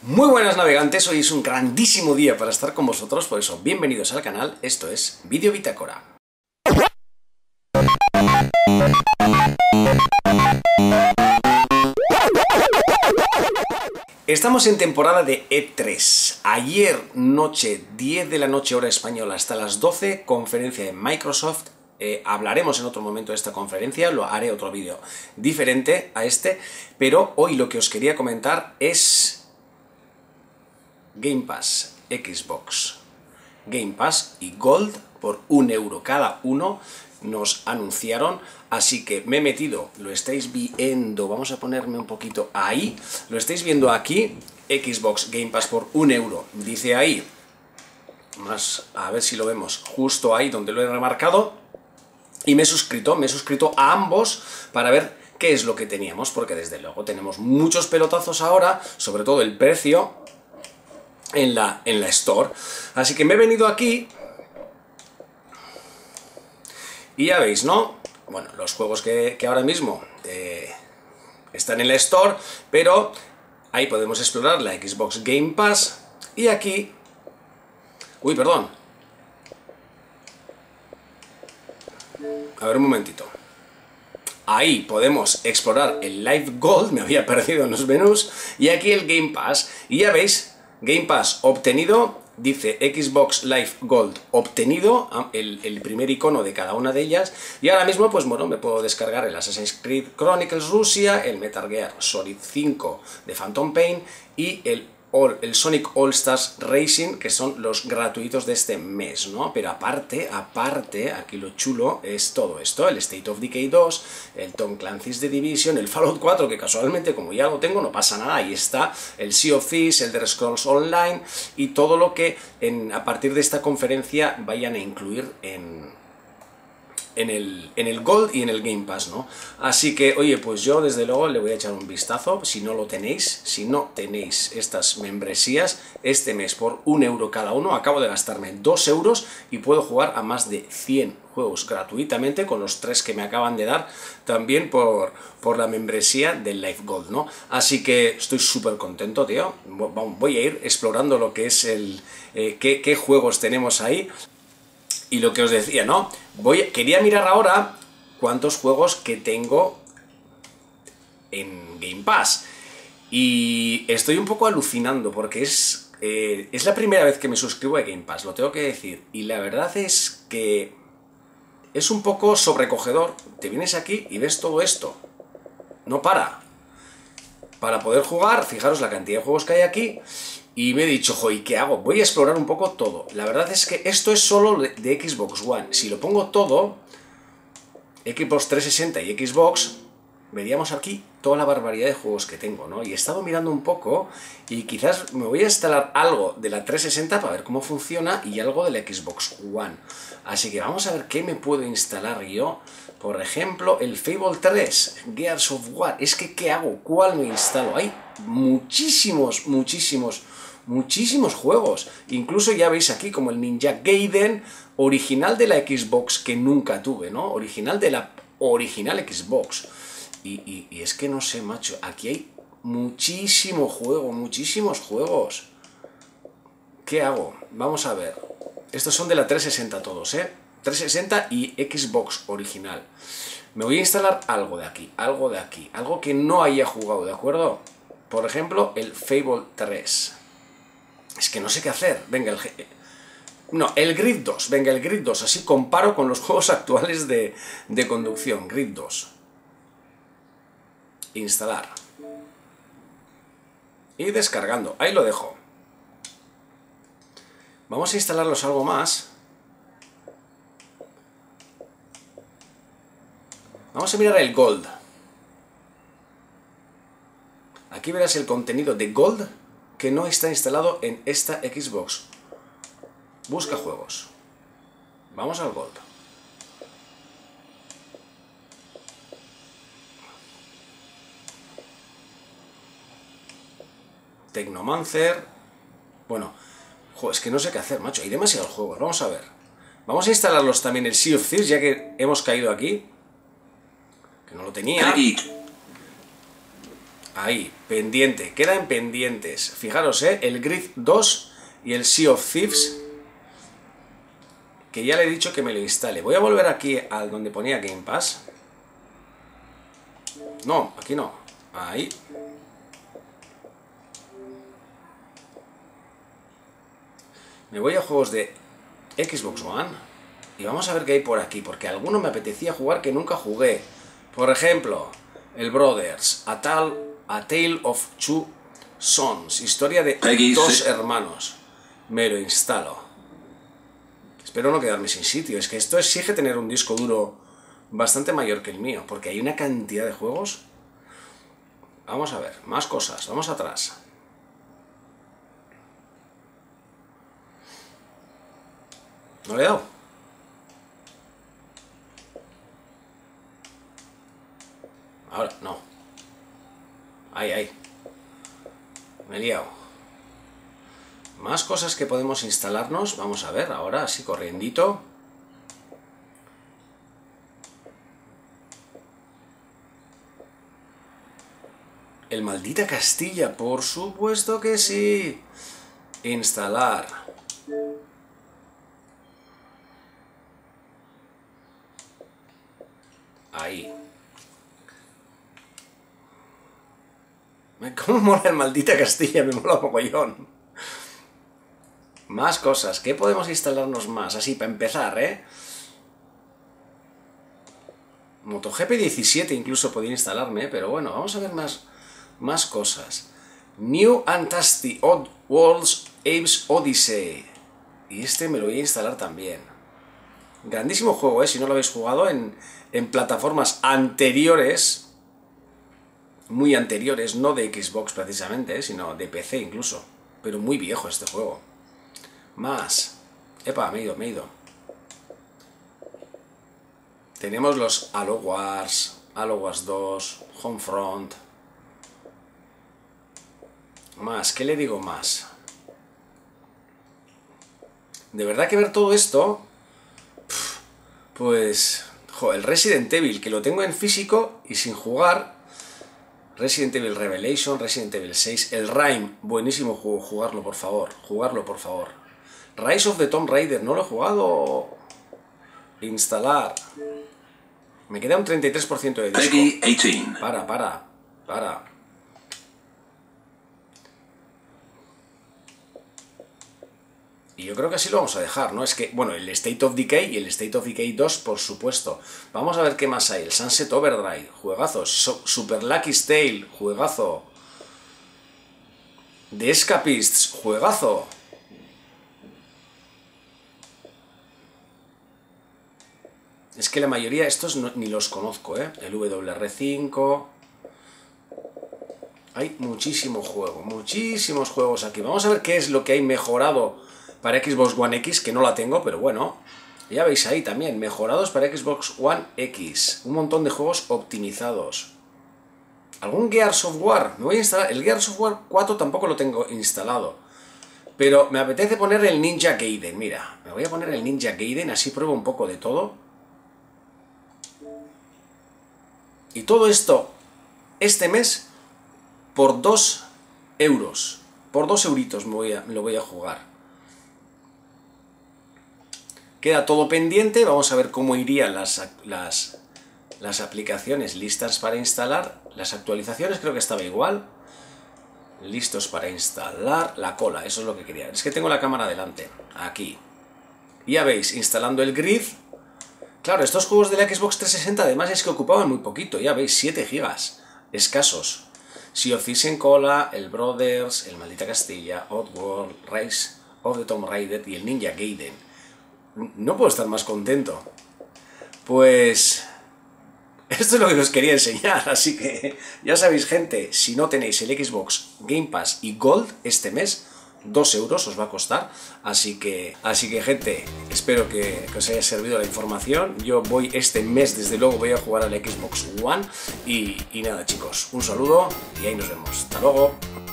Muy buenas navegantes, hoy es un grandísimo día para estar con vosotros, por eso bienvenidos al canal, esto es Vídeo Bitácora. Estamos en temporada de E3. Ayer noche, 10 de la noche hora española hasta las 12, conferencia de Microsoft. Hablaremos en otro momento de esta conferencia, lo haré otro vídeo diferente a este, pero hoy lo que os quería comentar es Game Pass, Xbox Game Pass y Gold por 1 euro cada uno nos anunciaron, así que me he metido, lo estáis viendo, vamos a ponerme un poquito ahí, lo estáis viendo aquí, Xbox Game Pass por 1 euro, dice ahí, más a ver si lo vemos, justo ahí donde lo he remarcado, y me he suscrito a ambos para ver qué es lo que teníamos, porque desde luego tenemos muchos pelotazos ahora, sobre todo el precio en la Store. Así que me he venido aquí y ya veis, ¿no? Bueno, los juegos que ahora mismo están en la Store, pero ahí podemos explorar la Xbox Game Pass y aquí... Uy, perdón. A ver un momentito. Ahí podemos explorar el Live Gold, me había perdido en los menús, y aquí el Game Pass, y ya veis... Game Pass obtenido, dice Xbox Live Gold obtenido, el primer icono de cada una de ellas, y ahora mismo pues bueno, me puedo descargar el Assassin's Creed Chronicles Rusia, el Metal Gear Solid 5 de Phantom Pain y el Sonic All Stars Racing, que son los gratuitos de este mes, ¿no? Pero aparte, aquí lo chulo es todo esto, el State of Decay 2, el Tom Clancy's The Division, el Fallout 4, que casualmente como ya lo tengo no pasa nada, ahí está, el Sea of Thieves, el Elder Scrolls Online y todo lo que a partir de esta conferencia vayan a incluir en el Gold y en el Game Pass, ¿no? Así que, oye, pues yo desde luego le voy a echar un vistazo, si no tenéis estas membresías, este mes por 1 euro cada uno, acabo de gastarme 2 euros y puedo jugar a más de 100 juegos gratuitamente, con los 3 que me acaban de dar, también por la membresía del Live Gold, ¿no? Así que estoy súper contento, tío, voy a ir explorando lo que es qué juegos tenemos ahí. Y lo que os decía, ¿no? Quería mirar ahora cuántos juegos que tengo en Game Pass. Y estoy un poco alucinando porque es la primera vez que me suscribo a Game Pass, lo tengo que decir. Y la verdad es que es un poco sobrecogedor. Te vienes aquí y ves todo esto. No para. Para poder jugar, fijaros la cantidad de juegos que hay aquí. Y me he dicho, joder, ¿qué hago? Voy a explorar un poco todo. La verdad es que esto es solo de Xbox One. Si lo pongo todo, Xbox 360 y Xbox, veríamos aquí toda la barbaridad de juegos que tengo, ¿no? Y he estado mirando un poco y quizás me voy a instalar algo de la 360 para ver cómo funciona y algo de la Xbox One. Así que vamos a ver qué me puedo instalar yo. Por ejemplo, el Fable 3, Gears of War. Es que, ¿qué hago? ¿Cuál me instalo? Hay muchísimos juegos. Incluso ya veis aquí como el Ninja Gaiden, original de la Xbox que nunca tuve, ¿no? Original de la original Xbox. Y es que no sé, macho, aquí hay muchísimos juegos. ¿Qué hago? Vamos a ver. Estos son de la 360 todos, ¿eh? 360 y Xbox original. Me voy a instalar algo de aquí, algo que no haya jugado, ¿de acuerdo? Por ejemplo, el Fable 3. Es que no sé qué hacer. Venga, el Grid 2. Venga, el Grid 2. Así comparo con los juegos actuales de conducción. Grid 2. Instalar. Y descargando. Ahí lo dejo. Vamos a instalarlos algo más. Vamos a mirar el Gold. Aquí verás el contenido de Gold que no está instalado en esta Xbox. Busca juegos. Vamos al Gold. Technomancer. Bueno, es que no sé qué hacer, macho. Hay demasiados juegos. Vamos a ver. Vamos a instalarlos también el Sea of Thieves, ya que hemos caído aquí. Que no lo tenía. Ahí, pendiente, queda en pendientes. Fijaros, el Grid 2 y el Sea of Thieves, que ya le he dicho que me lo instale. Voy a volver aquí al donde ponía Game Pass. No, aquí no. Ahí. Me voy a juegos de Xbox One y vamos a ver qué hay por aquí, porque alguno me apetecía jugar que nunca jugué. Por ejemplo, el Brothers, A Tale of Two Sons, historia de dos hermanos. Me lo instalo. Espero no quedarme sin sitio, es que esto exige tener un disco duro bastante mayor que el mío, porque hay una cantidad de juegos. Vamos a ver, más cosas, vamos atrás. ¿No le he dado? Ahora, no. Ahí. Me he liado. Más cosas que podemos instalarnos. Vamos a ver, ahora así corriendito. El Maldita Castilla, por supuesto que sí. Instalar. Ahí. ¿Cómo mola el Maldita Castilla? Me mola mogollón. Más cosas. ¿Qué podemos instalarnos más? Así, para empezar, MotoGP 17 incluso podía instalarme, pero bueno, vamos a ver más cosas. New and Tasty Odd Worlds Apes Odyssey. Y este me lo voy a instalar también. Grandísimo juego, si no lo habéis jugado en plataformas anteriores, muy anteriores, no de Xbox precisamente, sino de PC incluso. Pero muy viejo este juego. Más. Epa, me he ido. Tenemos los Halo Wars 2, Homefront. Más, ¿qué le digo más? De verdad que ver todo esto, pues... el Resident Evil, que lo tengo en físico y sin jugar. Resident Evil Revelation, Resident Evil 6, el Rime, buenísimo juego, jugarlo por favor. Rise of the Tomb Raider, no lo he jugado. Instalar. Me queda un 33% de disco. Para. Y yo creo que así lo vamos a dejar, ¿no? Es que, bueno, el State of Decay y el State of Decay 2, por supuesto. Vamos a ver qué más hay. El Sunset Overdrive, juegazo. Super Lucky's Tale, juegazo. The Escapists, juegazo. Es que la mayoría de estos ni los conozco, El WR5... Hay muchísimos juegos aquí. Vamos a ver qué es lo que hay mejorado para Xbox One X, que no la tengo, pero bueno. Ya veis ahí también, mejorados para Xbox One X. Un montón de juegos optimizados. ¿Algún Gears of War? Me voy a instalar. El Gears of War 4 tampoco lo tengo instalado. Pero me apetece poner el Ninja Gaiden. Mira, me voy a poner el Ninja Gaiden, así pruebo un poco de todo. Y todo esto, este mes, por 2 euros. Por 2 euritos lo voy a jugar. Queda todo pendiente. Vamos a ver cómo irían las aplicaciones listas para instalar. Las actualizaciones creo que estaba igual. Listos para instalar. La cola, eso es lo que quería. Es que tengo la cámara delante. Aquí. Ya veis, instalando el Grid. Claro, estos juegos de la Xbox 360 además es que ocupaban muy poquito. Ya veis, 7 gigas. Escasos. Sea of Thieves en cola, el Brothers, el Maldita Castilla, Oddworld, Rise of the Tomb Raider y el Ninja Gaiden. No puedo estar más contento. Pues... esto es lo que os quería enseñar, así que ya sabéis, gente, si no tenéis el Xbox Game Pass y Gold este mes, 2 euros os va a costar, así que gente, espero que os haya servido la información. Yo voy este mes, desde luego, voy a jugar al Xbox One y nada, chicos, un saludo y ahí nos vemos. Hasta luego.